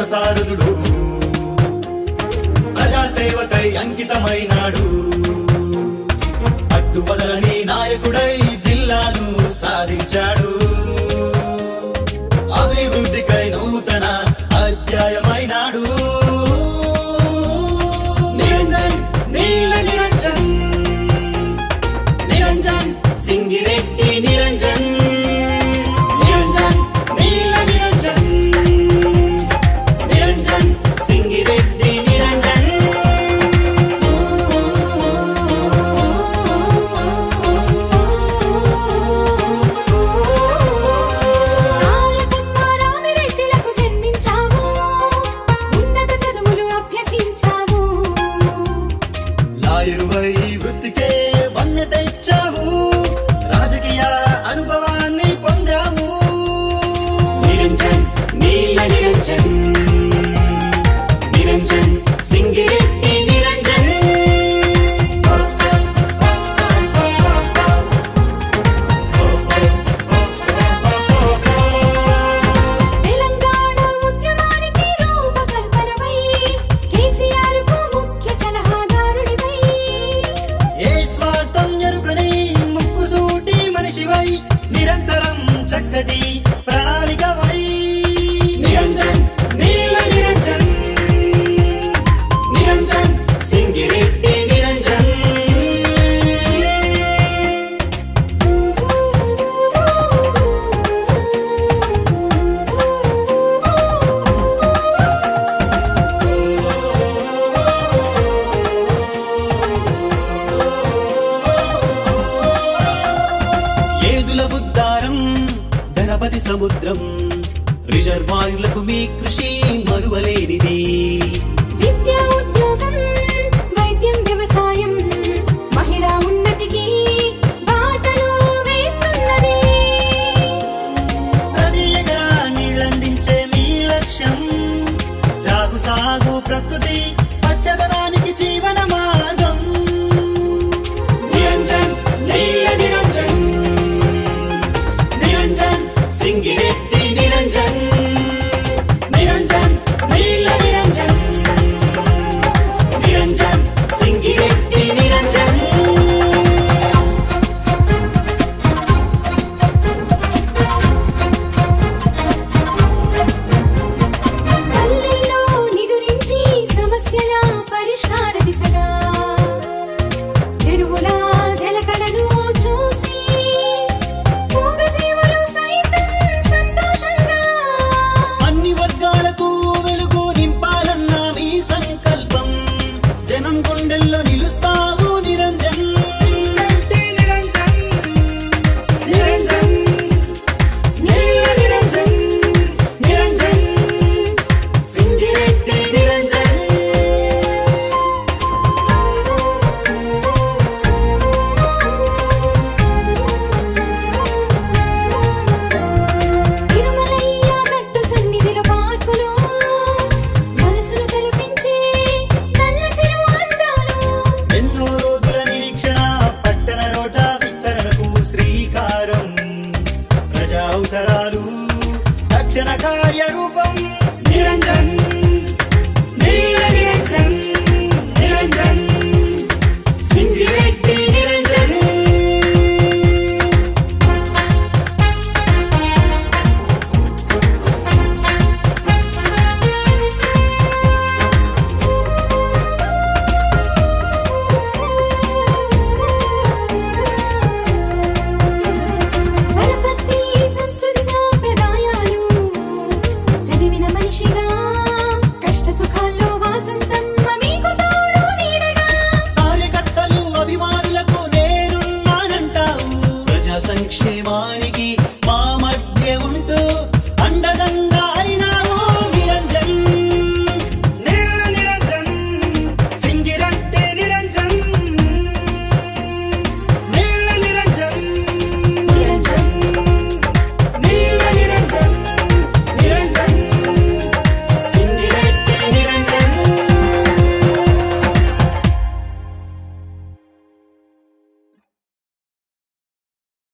రథసారథుడు ప్రజాసేవకై అంకితమైనాడు పట్టువదలని నాయకుడై జిల్లాను సాధించాడు అభివృద్ధికై నూతన అధ్యాయమైనాడు నిరంజన్ నీల నిరంజన్ నిరంజన్ సింగిరెడ్డి నిరంజన్ నిరంజన్ నీల నిరంజన్ నిరంజన్ సింగిరెడ్డి నిరంజన్ లాయరువై వృత్తికే వన్నె తెచ్చావు రాజకీయ అనుభవాన్ని పొందావు నిరంజన్ నీల నిరంజన్ నిరంజన్ సింగిరెడ్డి నిరంజన్ తెలంగాణ ఉద్యమానికి రూపకల్పనవై కేసీఆర్ కు ముఖ్య సలహాదారుడివై ఏ స్వార్థం ఎరుగని ముక్కుసూటి మనిషివై నిరంతరం చక్కటి ప్రణాళికవై నిరంజన్ నీల నిరంజన్ నిరంజన్ సింగిరెడ్డి నిరంజన్ ఏదుల బుద్ధారం గణపతి సముద్రం రిజర్వాయులకు మీ కృషి మరువలేనిది విద్యా ఉద్యోగం వైద్యం వ్యవసాయం మహిళా ఉన్నతికి బాటలు వేస్తున్నది ప్రతి ఎకరా నీళ్ళందించే మీ లక్ష్యం త్రాగు సాగు ప్రకృతి పచ్చదనానికి జీవన మార్గం నిరంజన్ నీల నిరంజన్ నిరంజన్ సింగిరెడ్డి నిరంజన్ నిరంజన్ నీల నిరంజన్ నిరంజన్ సింగిరెడ్డి నిరంజన్ పల్లెల్లో నిదురించి సమస్యల పరిష్కార దిశగా చెరువుల జలకళను చూసి మూగజీవులు సైతం సంతోషంగా అన్ని వర్గాలకు వెలుగు నింపాలన్న మీ సంకల్పం జనం గుండెల్లో నిలుస్తావు